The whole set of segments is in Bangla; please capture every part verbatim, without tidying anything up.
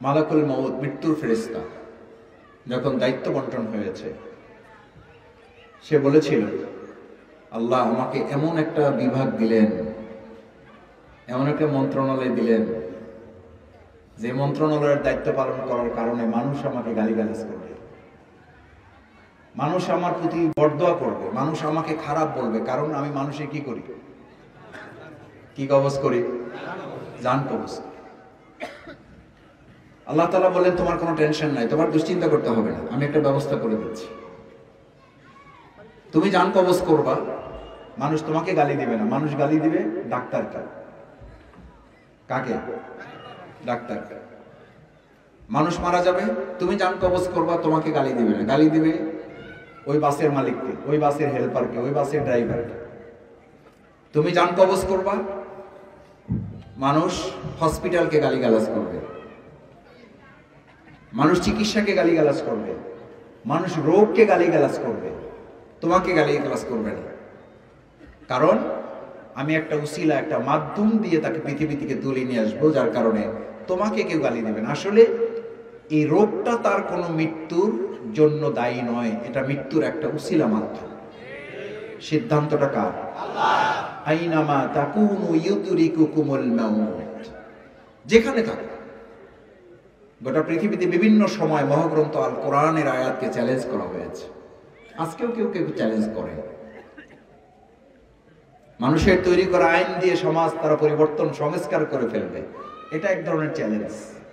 মালাকুল মউত, মৃত্যুর ফেরেশতা, যখন দায়িত্ব বন্টন হয়েছে, সে বলেছিল, আল্লাহ আমাকে এমন একটা বিভাগ দিলেন, এমন একটা মন্ত্রণালয় দিলেন, যে মন্ত্রণালয়ের দায়িত্ব পালন করার কারণে মানুষ আমাকে গালিগালাজ করবে, মানুষ আমার প্রতি বরদোয়া করবে, মানুষ আমাকে খারাপ বলবে, কারণ আমি মানুষে কি করি, কি কবজ করি, জান কবজ। আল্লাহ তাআলা বলেন, তোমার কোনো টেনশন নাই, তোমার দুশ্চিন্তা করতে হবে না, আমি একটা ব্যবস্থা করে দিচ্ছি। তুমি জান কবজ করবা, মানুষ তোমাকে গালি দিবে না, মানুষ গালি দিবে ডাক্তারকে। কাকে? ডাক্তারকে। মানুষ মারা যাবে, তুমি জান কবজ করবা, তোমাকে গালি দিবে না, গালি দিবে ওই বাসের মালিককে, ওই বাসের হেল্পারকে, ওই বাসের ড্রাইভারকে। তুমি জান কবজ করবা, মানুষ হসপিটালকে গালিগালাজ করবে, মানুষ চিকিৎসাকে গালিগালাজ করবে, মানুষ রোগকে গালিগালাজ করবে, তোমাকে গালিগালাজ করবে না। কারণ আমি একটা উসিলা, একটা মাধ্যম দিয়ে তাকে পৃথিবী থেকে তুলে নিয়ে আসবো, যার কারণে তোমাকে কেউ গালি দেবে না। আসলে এই রোগটা তার কোনো মৃত্যুর জন্য দায়ী নয়, এটা মৃত্যুর একটা উসিলা মাত্র। সিদ্ধান্তটা কার? আল্লাহ। আইনামা তাকুনু ইউদরিকুকুমুল মাউত, যেখানে থাকো। গোটা পৃথিবীতে বিভিন্ন সময় মহাগ্রন্থ আল কোরআনের আয়াতকে চ্যালেঞ্জ করা হয়েছে, আজকেও কেউ কেউ চ্যালেঞ্জ করে। মানুষের তৈরি করা আইন দিয়ে সমাজ তারা পরিবর্তন, সংস্কার করে ফেলবে, এটা এক ধরনের চ্যালেঞ্জ।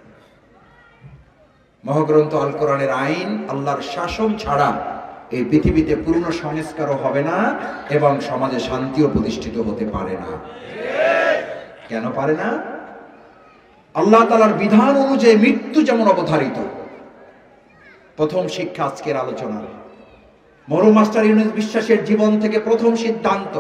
মহাগ্রন্থ আল কোরআনের আইন, আল্লাহর শাসন ছাড়া এই পৃথিবীতে পূর্ণ সংস্কারও হবে না এবং সমাজে শান্তিও প্রতিষ্ঠিত হতে পারে না। কেন পারে না? আল্লাহ তাআলার বিধান অনুযায়ী মৃত্যু যেমন অবধারিত। প্রথম শিক্ষা আজকের আলোচনা, মরহুম মাস্টার ইউনূস বিশ্বাসের জীবন থেকে প্রথম সিদ্ধান্ত,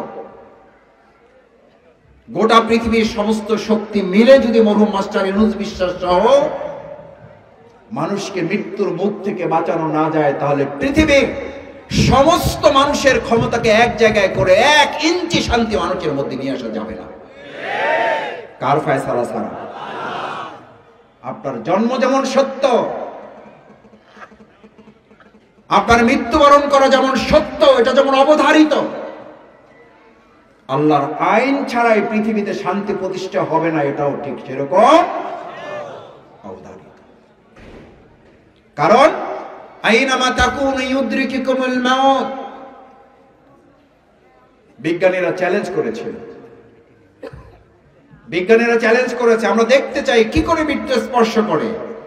গোটা পৃথিবীর সমস্ত শক্তি মিলে যদি মরহুম মাস্টার ইউনূস বিশ্বাস সহ মানুষকে মৃত্যুর মুখ থেকে বাঁচানো না যায়, তাহলে পৃথিবীর সমস্ত মানুষের ক্ষমতাকে এক জায়গায় করে এক ইঞ্চি শান্তি মানুষের মধ্যে নিয়ে আসা যাবে না। কার ফয়সালা ছাড়া? আপনার জন্ম যেমন সত্য, আপনার মৃত্যুবরণ করা যেমন সত্য, এটা যেমন অবধারিত, আল্লাহর আইন ছাড়াই পৃথিবীতে শান্তি প্রতিষ্ঠা হবে না, এটাও ঠিক সেরকম অবধারিত। কারণ আইনামা তাকুনু ইউদরিকুকুমুল মাউত, বিজ্ঞানীরা চ্যালেঞ্জ করেছিল, বিজ্ঞানীরা চ্যালেঞ্জ করেছে, আমরা দেখতে চাই কি করে মৃত্যু স্পর্শ করে।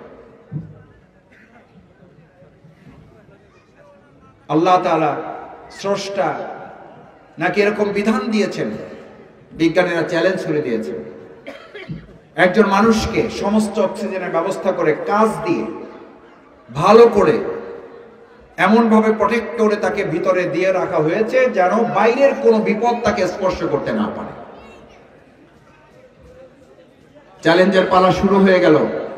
আল্লাহ তাআলা স্রষ্টা নাকি এরকম বিধান দিয়েছেন? বিজ্ঞানীরা চ্যালেঞ্জ করে দিয়েছেন, একজন মানুষকে সমস্ত অক্সিজেনের ব্যবস্থা করে কাঁচ দিয়ে ভালো করে এমন ভাবে প্রটেক্ট করে তাকে ভিতরে দিয়ে রাখা হয়েছে যেন বাইরের কোনো বিপদ তাকে স্পর্শ করতে না পারে। চ্যালেঞ্জের পালা শুরু হয়ে গেল।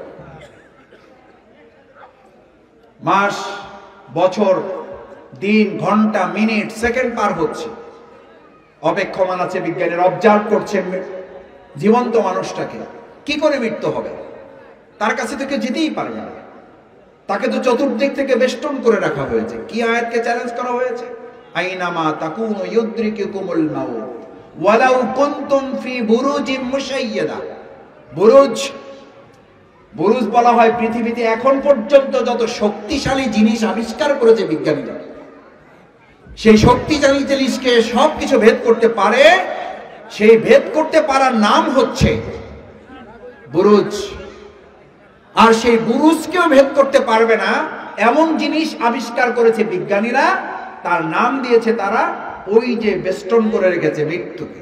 মাস, বছর, দিন, ঘন্টা, মিনিট, সেকেন্ড পার হচ্ছে, অপেক্ষমান আছে বিজ্ঞানীরা, অবজার্ভ করছেন জীবন্ত মানুষটাকে কি করে মৃত্যু হবে। তার কাছে থেকে যেতেই পারবে না, তাকে তো চতুর্দিক থেকে বেষ্টন করে রাখা হয়েছে। কি আয়াতকে চ্যালেঞ্জ করা হয়েছে? আইনামা তাকুনু ইউদরিকুকুমুল মাউত ওয়ালাউ কুনতুম ফি বুরুজিম মুশাইয়াদা। বুরুজ, বুরুজ বলা হয় পৃথিবীতে এখন পর্যন্ত যত শক্তিশালী জিনিস আবিষ্কার করেছে বিজ্ঞানীরা, সেই শক্তিশালী জিনিসকে সবকিছু ভেদ করতে পারে, সেই ভেদ করতে পারার নাম হচ্ছে বুরুজ। আর সেই বুরুজকেও ভেদ করতে পারবে না এমন জিনিস আবিষ্কার করেছে বিজ্ঞানীরা, তার নাম দিয়েছে তারা ওই যে বেষ্টন করে রেখেছে মৃত্যুকে।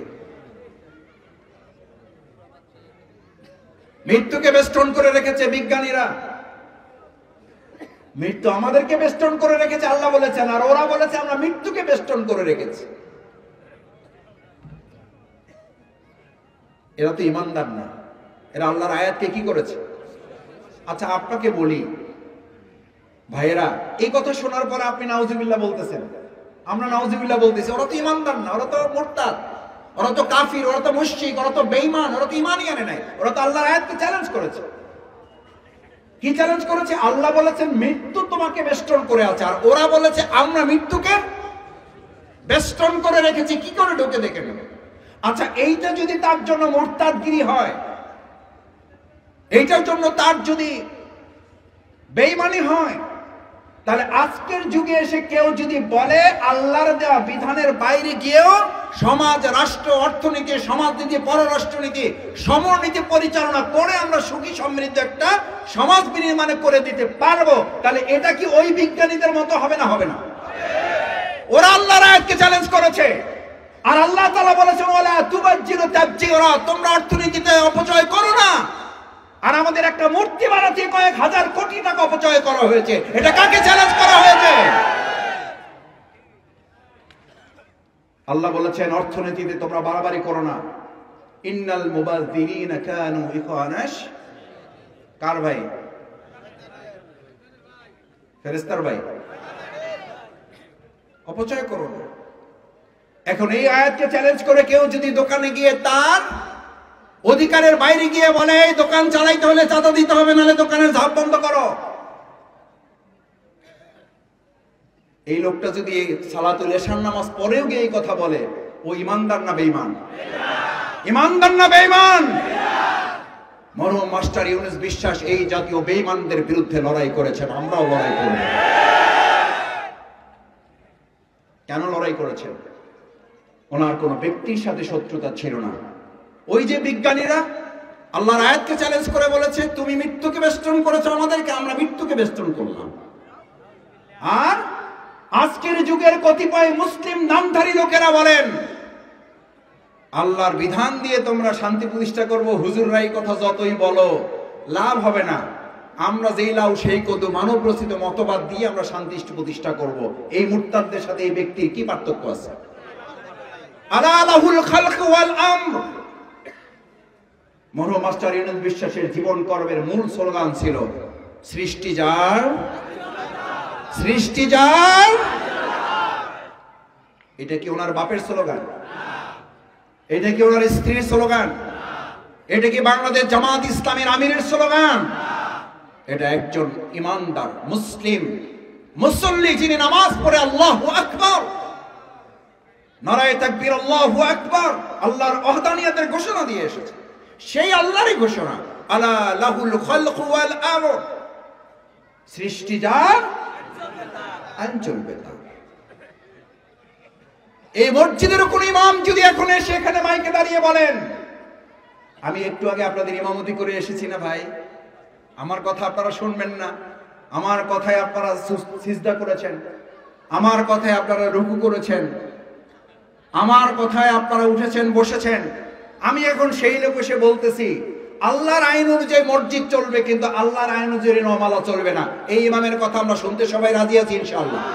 মৃত্যুকে বেষ্টন করে রেখেছে বিজ্ঞানীরা। মৃত্যু আমাদেরকে বেষ্টন করে রেখেছে আল্লাহ বলেছেন, আর ওরা বলেছে আমরা মৃত্যুকে বেষ্টন করে রেখেছি। এরা তো ইমানদার না, এরা আল্লাহর আয়াতকে কি করেছে? আচ্ছা আপনাকে বলি ভাইয়েরা, এই কথা শোনার পরে আপনি নাউজুবিল্লাহ বলতেছেন, আমরা নাউজুবিল্লাহ বলতেছি, ওরা তো ইমানদার না, ওরা তো মুরতাদ, ওরা তো কাফির, ওরা তো মুশরিক, ওরা তো বেঈমান, ওরা তো ঈমানই আনে নাই, ওরা তো আল্লাহর আয়াতকে চ্যালেঞ্জ করেছে। কি চ্যালেঞ্জ করেছে? আল্লাহ বলেছেন মৃত্যু তোমাকে বেষ্টন করে আছে, আর ওরা বলেছে আমরা মৃত্যুকে বেষ্টন করে রেখেছি, কি করে ঢুকে দেখে নেব। আচ্ছা, এইটা যদি তার জন্য মুরতাদগিরি হয়, এইটার জন্য তার যদি বেঈমানি হয়, তাহলে আজকের যুগে এসে কেউ যদি বলে আল্লাহর দেওয়া বিধানের বাইরে গিয়েও সমাজ, রাষ্ট্র, অর্থনীতি, সমাজনীতি, পররাষ্ট্রনীতি, সমরনীতি পরিচালনা করে আমরা সুখী সমৃদ্ধ একটা সমাজ বিনির্মাণ করে দিতে পারবো, তাহলে এটা কি ওই বিজ্ঞানীদের মতো হবে না? হবে না? ওরা আল্লাহর আয়াতকে চ্যালেঞ্জ করেছে, আর আল্লাহ তাআলা বলেছেন ওয়ালা তুবাজ্জিরু তাবজিরা, তোমরা অর্থনীতিতে অপচয় করো না। আর আমাদের একটা মূর্তি বানাতে কয়েক হাজার কোটি টাকা অপচয় করা হয়েছে, এটা কাকে চ্যালেঞ্জ করা হয়েছে? আল্লাহ বলেছেন অর্থনীতিতে তোমরা বাড়াবাড়ি করো না। ইন্নাল মুবাযযিরিনা কানু ইখওয়ানাশ, কার ভাই? ফেরেশতার ভাই। অপচয় করো না। এখন এই আয়াতকে চ্যালেঞ্জ করে কেউ যদি দোকানে গিয়ে তার অধিকারের বাইরে গিয়ে বলে এই দোকান চালাইতে হলে চাঁদা দিতে হবে, নাহলে দোকানের ঝাপ বন্ধ করো, এই লোকটা যদি সালাতুল ইশার নামাজ পড়েও গিয়ে এই কথা বলে, ও ইমানদার না বেঈমান? ইমানদার না বেঈমান? মরহুম মাস্টার ইউনুস বিশ্বাস এই জাতীয় বেঈমানদের বিরুদ্ধে লড়াই করেছেন, আমরাও লড়াই করব। কেন লড়াই করেছেন? ওনার কোন ব্যক্তির সাথে শত্রুতা ছিল না। ওই যে বিজ্ঞানীরা আল্লাহর আয়াতকে চ্যালেঞ্জ করে বলেছে তুমি মৃত্যুকে বেষ্টন করেছো আমাদেরকে, আমরা মৃত্যুকে বেষ্টন করলাম। আর আজকের যুগের কতিপয় মুসলিম নামধারী লোকেরা বলেন আল্লাহর বিধান দিয়ে তোমরা শান্তি প্রতিষ্ঠা করবো, হুজুররা এই কথা যতই বলো লাভ হবে না, আমরা যেই লাউ সেই কদু, মানব রচিত মতবাদ দিয়ে আমরা শান্তি প্রতিষ্ঠা করব। এই মুরতাদদের সাথে এই ব্যক্তির কি পার্থক্য আছে? আলা লাহুল খালক ওয়াল আমর। মরহুম মাস্টার ইউনুস বিশ্বাসের জীবন কর্মের মূল স্লোগান ছিল সৃষ্টি যার, সৃষ্টি যার। এটা কি ওনার বাপের স্লোগান? এটা কি ওনার স্ত্রীর স্লোগান? এটা কি বাংলাদেশ জামাত ইসলামের আমিরের স্লোগান? এটা একজন ইমানদার মুসলিম মুসল্লি যিনি নামাজ পড়ে আল্লাহু আকবার, নারায়ে তাকবীর, আল্লাহু আকবার, আল্লাহর ওয়াহদানিয়তের ঘোষণা দিয়ে এসেছে। সেই আল্লাহরই ঘোষণা আলা লাহুল খালক ওয়াল আমর, সৃষ্টি যার আইন চলবে তার। এই মসজিদের কোন ইমাম যদি এখন এসে এখানে মাইকে দাঁড়িয়ে বলেন আমি একটু আগে আপনাদের ইমামতি করে এসেছি না ভাই, আমার কথা আপনারা শুনবেন না, আমার কথায় আপনারা সিজদা করেছেন, আমার কথায় আপনারা রুকু করেছেন, আমার কথায় আপনারা উঠেছেন বসেছেন, আমি এখন সেই লোক এসে বলতেছি আল্লাহর আইন অনুযায়ী মসজিদ চলবে, কিন্তু আল্লাহর আইন অনুযায়ী নমালা চলবে না, এই ইমামের কথা আমরা শুনতে সবাই রাজি আছি ইনশাআল্লাহ?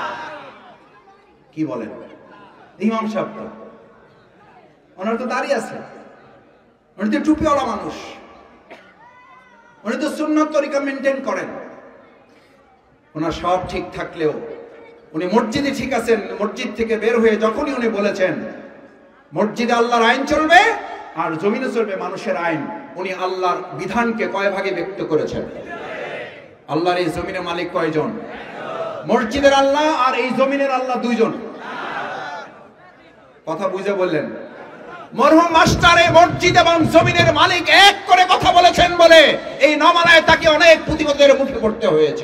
কি বলেন? ইমাম সাহেব তো ওনার তো দাঁড়িয়ে আছে, উনি তো টুপিওয়ালা মানুষ, উনি তো সুন্নাত তরিকা মেনটেন করেন, ওনার সব ঠিক থাকলেও উনি মসজিদে ঠিক আছেন। মসজিদ থেকে বের হয়ে যখনই উনি বলেছেন মসজিদে আল্লাহর আইন চলবে আর জমিনে চলবে মানুষের আইন, উনি আল্লাহর বিধানকে কয় ভাগে ব্যক্ত করেছেন? আল্লাহর এই জমিনের মালিক কয়জন? মসজিদের আল্লাহ আর এই জমিনের আল্লাহ দুইজন। কথা বুঝে বললেন? মরহুম মাস্টার এই মসজিদ এবং জমিনের মালিক এক করে কথা বলেছেন বলে এই নমালায় তাকে অনেক প্রতিবাদের মুখে পড়তে হয়েছে।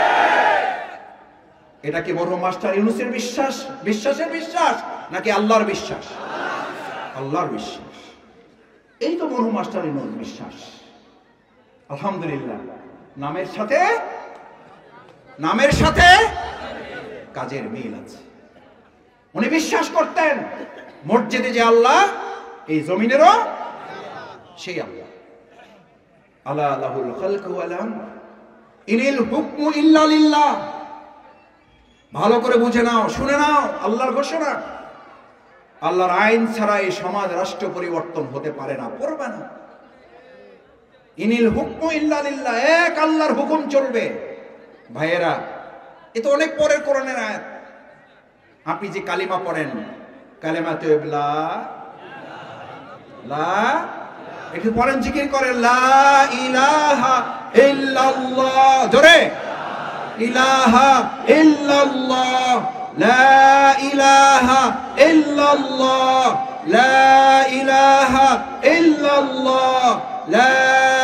এটা কি মরহুম মাস্টার ইউনুসের বিশ্বাস, বিশ্বাসের বিশ্বাস নাকি আল্লাহর বিশ্বাস? আল্লাহর বিশ্বাস। এই তো মরহুম মাস্টার ইউনুস বিশ্বাস। আলহামদুলিল্লাহ, নামের সাথে নামের সাথে কাজের মিল আছে। উনি বিশ্বাস করতেন মসজিদে যে আল্লাহ এই জমিনেরও সেই আল্লাহ। আলা লাহুল খালক ওয়াল আমর ইনিল হুকমু ইল্লা লিল্লাহ। ভালো করে বুঝে নাও, শুনে নাও, আল্লাহর ঘোষণা। আল্লাহর আইন ছাড়া এই সমাজ রাষ্ট্র পরিবর্তন হতে পারে না, পড়বে না। ইনিল হুকমু ইল্লা লিল্লাহ, এক আল্লাহর হুকুম চলবে। ভাইয়েরা, এ তো অনেক পরের কোরআনের আয়াত। আপনি যে কালিমা পড়েন কালেমা তৈয়বা লা একটু পরেন, জিকির করেন লা ইলাহা ইল্লাল্লাহ, জোরে ইলাহা ইল্লাল্লাহ, লা ইলাহা ইল্লাল্লাহ, লা ইলাহা ইল্লাল্লাহ, লা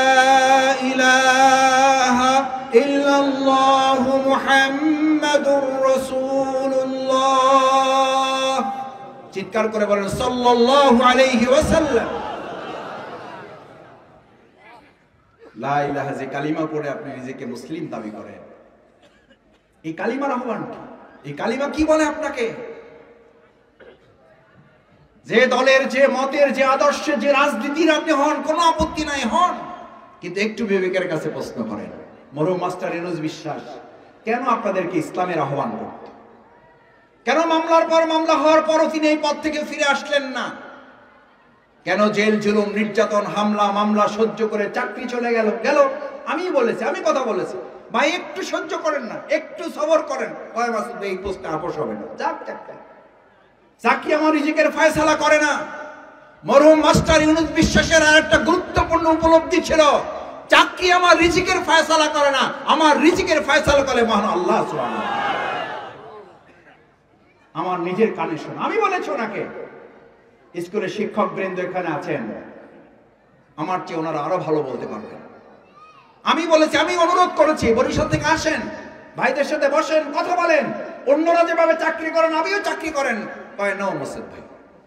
ইলাহা ইল্লাল্লাহ মুহাম্মাদুর রাসূলুল্লাহ। চিৎকার করে বলেন সাল্লাল্লাহু আলাইহি ওয়াসাল্লাম। লা ইলাহা যে কালিমা পড়ে আপনি নিজেকে মুসলিম দাবি করেন, এই কালিমার আহ্বান কি? এই কালিমা কি বলে আপনাকে? যে দলের, যে মতের, যে আদর্শের, যে রাজনীতির আপনি হন, কোনো আপত্তি নাই, হন, কিন্তু একটু বিবেকের কাছে প্রশ্ন করেন। মরহুম মাস্টার ইউনূস বিশ্বাস কেন আপনাদেরকে ইসলামের আহ্বান করত? কেন মামলার পর মামলা হওয়ার পরও তিনি এই পথ থেকে ফিরে আসলেন না? কেন জেল জুলুম নির্যাতন হামলা মামলা সহ্য করে চাকরি চলে গেল গেল আমি বলেছি, আমি কথা বলেছি, ভাই একটু সহ্য করেন না, একটু সবর করেন, কয় মাস এই পোস্টে আপোষ হবে না, যাক চাকরি চাকরি আমার রিজিকের ফয়সালা করে না। মরহুম মাস্টার ইউনূস বিশ্বাসের আর একটা গুরুত্বপূর্ণ উপলব্ধি ছিল, চাকরি আমার রিজিকের ফয়সালা করে না, আমার রিজিকের ফয়সালা করে মহান আল্লাহ সুবহানাহু ওয়া তাআলা। আমার নিজের কানে শোনা, আমি বলেছি ওনাকে, স্কুলের শিক্ষক বৃন্দ এখানে আছেন, আমার চেয়ে ওনারা আরো ভালো বলতে পারবেন। আমি বলেছি, আমি অনুরোধ করেছি বরিশাল থেকে আসেন, ভাইদের সাথে বসেন, কথা বলেন, অন্যরা যেভাবে চাকরি করেন আমিও চাকরি করেন। কয় না মোসাদ ভাই,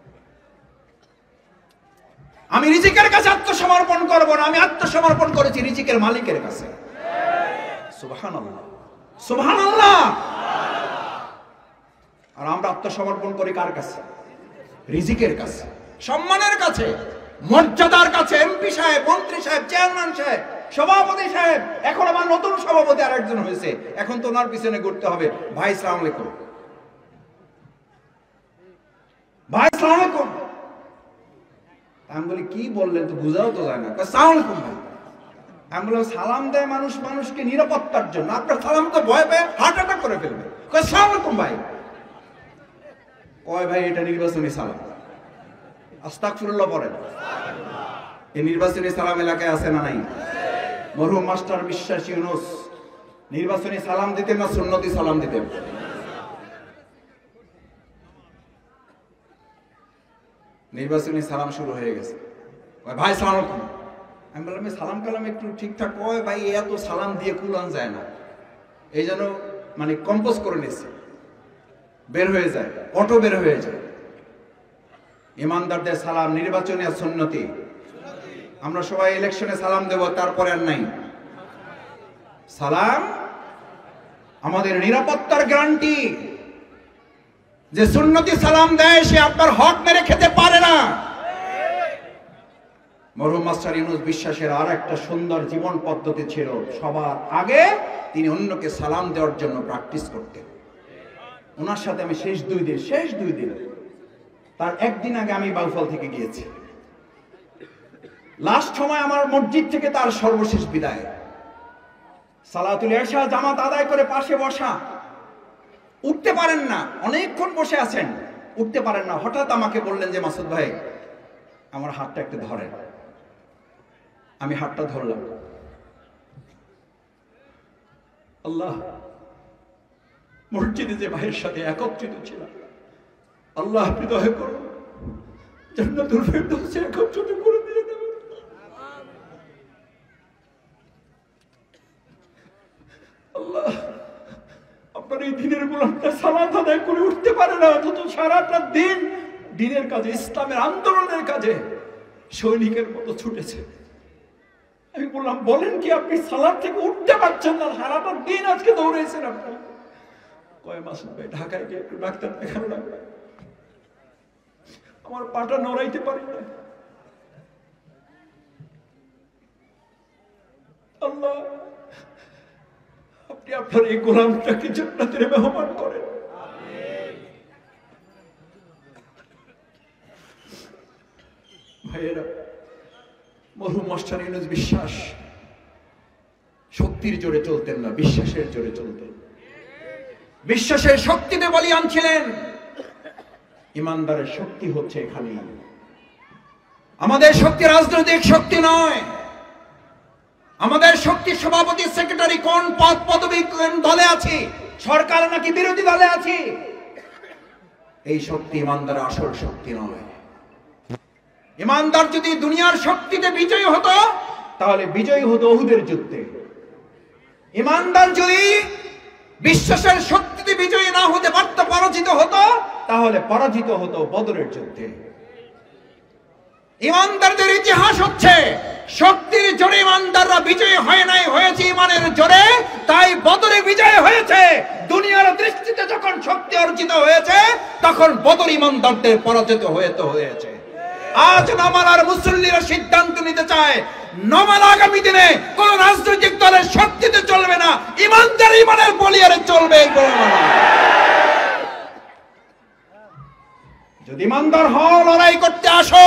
আমি রিজিকের কাছে আত্মসমর্পণ করব না, আমি আত্মসমর্পণ করেছি রিজিকের মালিকের কাছে। সুবহানাল্লাহ, সুবহানাল্লাহ। আর আমরা আত্মসমর্পণ করি কার কাছে? রিজিকের কাছে, সম্মানের কাছে, মর্যাদার কাছে। এমপি সাহেব, মন্ত্রী সাহেব, চেয়ারম্যান সাহেব, সভাপতি সাহেব, এখন আমার নতুন সভাপতি আর একজন হয়েছে, এখন তো ওনার পিছনে ঘুরতে হবে। ভাই সালাম আলাইকুম, ভাই সালাম আলাইকুম। আমি বলি কি বললেন, তো বুঝাও তো যায় না। সালাম আলাইকুম ভাই। আমি বললাম সালাম দেয় মানুষ মানুষকে নিরাপত্তার জন্য, আপনার সালাম তো ভয় পেয়ে হার্ট অ্যাটাক করে ফেলবে। সালাম আলাইকুম ভাই। কয় ভাই এটা নির্বাচনী সালাম, আস্তাগফিরুল্লাহ পড়েন। এই নির্বাচনী সালাম এলাকায় আছে না নাই? মরহুম মাস্টার বিশ্বাস ইউনূস নির্বাচনী সালাম দিতেন না সুন্নতি সালাম দিতেন? নির্বাচনী সালাম শুরু হয়ে গেছে, ভাই সালাম আলাইকুম। আমি বললাম সালাম কালাম একটু ঠিকঠাক কয় ভাই, এত সালাম দিয়ে কুলান যায় না, এই জন্য মানে কম্পোজ করে নিচ্ছে, বের হয়ে যায়, অটো বের হয়ে যায়। ইমানদারদের সালাম নির্বাচনী আর সুন্নতি। আমরা সবাই ইলেকশনে সালাম দেব, তারপরে আর নাই। সালাম আমাদের নিরাপত্তার গ্যারান্টি। যে সুন্নতি সালাম দেয় সে আপনার হক মেরে খেতে পারে না। মরহুম মাস্টার ইউনূস বিশ্বাসের আর একটা সুন্দর জীবন পদ্ধতি ছিল, সবার আগে তিনি অন্যকে সালাম দেওয়ার জন্য প্র্যাকটিস করতেন। ওনার সাথে আমি শেষ দুই দিন শেষ দুই দিন তার একদিন আগে আমি বাউফল থেকে গিয়েছি। লাস্ট সময় আমার মসজিদ থেকে তার সর্বশেষ বিদায়। সালাতুল ইশা জামাত আদায় করে পাশে বসা, উঠতে পারেন না, অনেকক্ষণ বসে আছেন, উঠতে পারেন না। হঠাৎ আমাকে বললেন যে মাসুদ ভাই আমার হাতটা একটু ধরেন। আমি হাতটা ধরলাম। আল্লাহ, মসজিদে যে ভাইয়ের সাথে একত্রিত ছিলাম, আল্লাহ আপনি দয়া করুন, জান্নাতুল ফেরদৌসে একত্রিত করে দিয়ে দেবেন। আল্লাহ, আপনার এই দিনের গোলামটা সালাত আদায় করে উঠতে পারে না, অথচ সারাটা দিন দিনের কাজে, ইসলামের আন্দোলনের কাজে সৈনিকের মতো ছুটেছে। আমি বললাম বলেন কি, আপনি সালাত থেকে উঠতে পারছেন না, সারাটা দিন আজকে দৌড়েছেন আপনি। কয় মাসুদ ভাই ঢাকায় গিয়ে একটু ডাক্তার দেখানো লাগবে, আমার পাটা নড়াইতে পারি না। আল্লাহ, আপনি আপনার এই গোলামটাকে জান্নাতের মেহমান করেন। ভাইয়েরা, মরহুম মাস্টার ইউনূস বিশ্বাস শক্তির জোরে চলতেন না, বিশ্বাসের জোরে চলতেন। বিশ্বাসের শক্তিতে বলিয়ান ছিলেন। ইমানদারের শক্তি হচ্ছে এখানে আমাদের শক্তি রাজনৈতিক শক্তি নয়, আমাদের শক্তি সভাপতি সেক্রেটারি কোন পদ পদবি কোন দলে আছি, সরকার নাকি বিরোধী দলে আছি, এই শক্তি ইমানদারের আসল শক্তি নয়। ইমানদার যদি দুনিয়ার শক্তিতে বিজয়ী হতো তাহলে বিজয়ী হতো উহুদের যুদ্ধে। ইমানদার যদি বিশ্বাসের শক্তিতে বিজয়ী না হতে পারত, পরাজিত হতো, তাহলে পরাজিত হতো বদরের যুদ্ধে। ইমানদারদের ইতিহাস হচ্ছে শক্তির জোরে ইমানদাররা বিজয়ী হয় নাই, হয়েছে ইমানের জোরে, তাই বদরে বিজয় হয়েছে। দুনিয়ার দৃষ্টিতে যখন শক্তি অর্জিত হয়েছে তখন বদর ইমানদারদের পরাজিত হয়েতে হয়েছে। আজ নমালার মুসল্লিরা সিদ্ধান্ত নিতে চায় নমাল আগামী দিনে কোন রাজনৈতিক দলের শক্তিতে চলবে না, ইমানদার ইমানের বলিয়ারে চলবে। যদি ইমানদার হও লড়াই করতে আসো,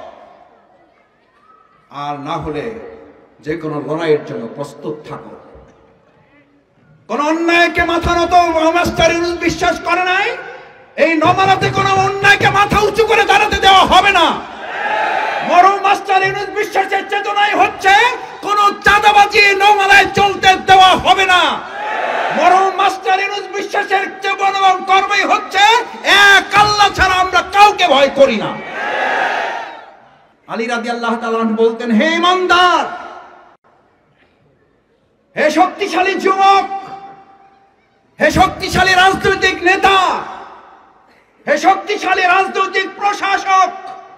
আর না হলে যে কোনো লড়াইয়ের জন্য প্রস্তুত থাকো। কোন অন্যায়কে মাথা নত মাস্টার ইউনূস বিশ্বাস করে নাই, এই নমালাতে কোন অন্যায়কে মাথা উঁচু করে দাঁড়াতে দেওয়া হবে না। মরহুম মাস্টার ইউনূস বিশ্বাসের চেতনাই হচ্ছে কোন চাঁদাবাজি নমালায় চলতে দেওয়া হবে না। মরহুম মাস্টার ইউনূস বিশ্বাসের জীবন এবং কর্মই হচ্ছে এক আল্লাহ ছাড়া আমরা কাউকে ভয় করি না। আলী রাদিয়াল্লাহু তাআলা বলতেন, হে ইমানদার, হে শক্তিশালী যুবক, হে শক্তিশালী রাজনৈতিক নেতা, হে শক্তিশালী রাজনৈতিক প্রশাসক,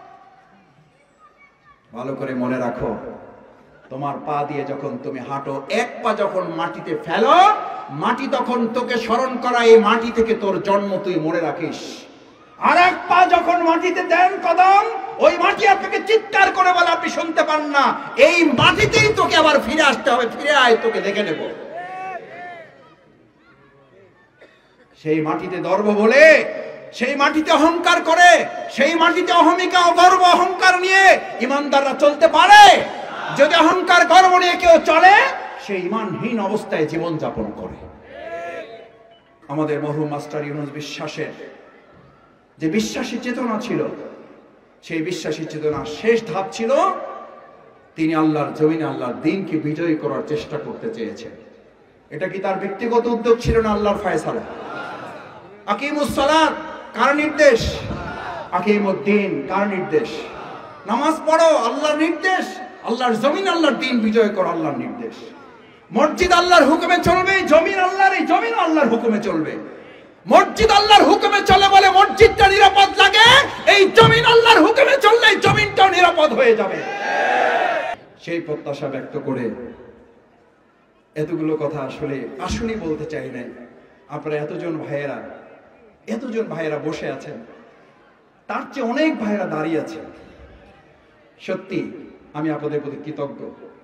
ভালো করে মনে রাখো, তোমার পা দিয়ে যখন তুমি হাঁটো, এক পা যখন মাটিতে ফেলো, মাটি তখন তোকে স্মরণ করা, এই মাটি থেকে তোর জন্ম, তুই মনে রাখিস। আর এক পা যখন মাটিতে দেন কদম, ওই মাটি আপনাকে চিৎকার করে বলে আপনি শুনতে পান না, এই মাটিতেই তোকে আবার ফিরে আসতে হবে, ফিরে আয়, তোকে দেখে নেব। সেই মাটিতে গর্ব বলে, সেই মাটিতে অহংকার করে, সেই মাটিতে অহমিকা গর্ব অহংকার নিয়ে ইমানদাররা চলতে পারে? যদি অহংকার গর্ব নিয়ে কেউ চলে, সে ইমানহীন অবস্থায় জীবন যাপন করে। আমাদের মরহুম মাস্টার ইউনূস বিশ্বাসের যে বিশ্বাসী চেতনা ছিল, সেই বিশ্বাসী চেতনার শেষ ধাপ ছিল তিনি আল্লাহর জমিনে আল্লাহর দ্বীনকে বিজয়ী করার চেষ্টা করতে চেয়েছেন। এটা কি তার ব্যক্তিগত উদ্যোগ ছিল না আল্লাহর ফয়সালা? আকিমুস সালাত কার নির্দেশ? আকিমুদ্দিন কার নির্দেশ? নামাজ পড়ো আল্লাহর নির্দেশ, আল্লাহর জমিন আল্লাহর দ্বীন বিজয় করো আল্লাহর নির্দেশ। মসজিদ আল্লাহর হুকুমে চলবে, জমিন আল্লাহর, এই জমিন আল্লাহর হুকুমে চলবে। মসজিদ আল্লাহর হুকুমে চলে বলে মসজিদটা নিরাপদ লাগে, এই জমিন আল্লাহর হুকুমে চললে জমিনটাও নিরাপদ হয়ে যাবে। সেই প্রত্যাশা ব্যক্ত করে এতগুলো কথা আসলে আসুনি বলতে চাই না। আপনারা এতজন ভাইয়েরা এতজন ভাইয়েরা বসে আছেন, তার চেয়ে অনেক ভাইয়েরা দাঁড়িয়ে আছেন। সত্যি আমি আপনাদের প্রতি কৃতজ্ঞ,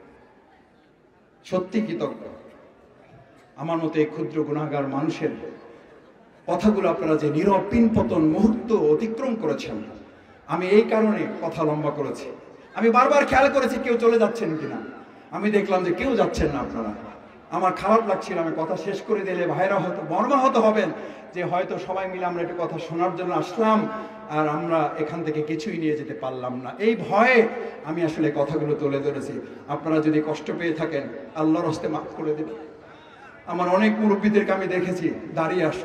সত্যি কৃতজ্ঞ। আমার মতো এই ক্ষুদ্র গুনাহগার মানুষের কথাগুলো আপনারা যে নীরব পিনপতন মুহূর্ত অতিক্রম করেছেন, আমি এই কারণে কথা লম্বা করেছি। আমি বারবার খেয়াল করেছি কেউ চলে যাচ্ছেন কিনা, আমি দেখলাম যে কেউ যাচ্ছেন না আপনারা। আমার খারাপ লাগছিল, আমি কথা শেষ করে দিলে ভাইরা হয়তো মর্মাহত হবেন যে হয়তো সবাই মিলে আমরা একটু কথা শোনার জন্য আসলাম আর আমরা এখান থেকে কিছুই নিয়ে যেতে পারলাম না। এই ভয়ে আমি আসলে কথাগুলো তুলে ধরেছি। আপনারা যদি কষ্ট পেয়ে থাকেন আল্লাহর হস্তে মাফ করে দেবেন। আমার অনেক মুরব্বীদেরকে আমি দেখেছি দাঁড়িয়ে আস,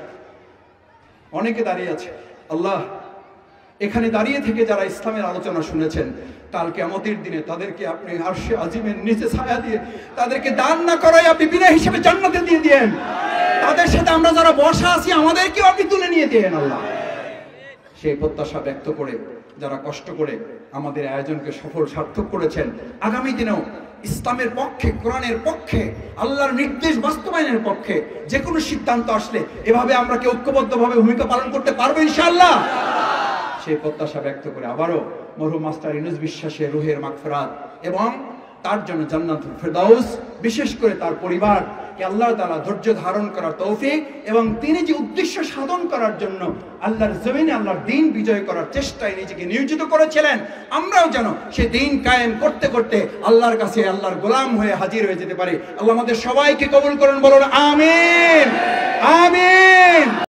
অনেকে দাঁড়িয়ে আছে। আল্লাহ, এখানে দাঁড়িয়ে থেকে যারা ইসলামের আলোচনা শুনেছেন, কাল কিয়ামতের দিনে তাদেরকে আপনি আরশে আজিমের নিচে ছায়া দিয়ে তাদেরকে দান না করাই আপনি বিনা হিসেবে জান্নাতে দিয়ে দিয়েন। তাদের সাথে আমরা যারা বসা আছি আমাদেরকেও আপনি তুলে নিয়ে দিয়েন আল্লাহ। সেই প্রত্যাশা ব্যক্ত করে যারা কষ্ট করে আমাদের আয়োজনকে সফল সার্থক করেছেন, আগামী দিনেও ইসলামের পক্ষে, কোরআনের পক্ষে, আল্লাহর নির্দেশ বাস্তবায়নের পক্ষে যে কোনো সিদ্ধান্ত আসলে এভাবে আমরা কি ঐক্যবদ্ধভাবে ভূমিকা পালন করতে পারবো ইনশাআল্লাহ? সেই প্রত্যাশা ব্যক্ত করে আবারও মরহুম মাস্টার ইউনূস বিশ্বাসের রুহের মাগফিরাত এবং তার জন্য জান্নাতুল ফেরদাউস, বিশেষ করে তার পরিবারকে আল্লাহ তাআলা ধৈর্য ধারণ করার তৌফিক এবং তিনি যে উদ্দেশ্য সাধন করার জন্য আল্লাহর জমিনে আল্লাহর দ্বীন বিজয় করার চেষ্টায় নিজেকে নিয়োজিত করেছিলেন, আমরাও যেন সেই দ্বীন কায়েম করতে করতে আল্লাহর কাছে আল্লাহর গোলাম হয়ে হাজির হয়ে যেতে পারি। আল্লাহ আমাদের সবাইকে কবুল করুন, বলুন আমিন, আমিন।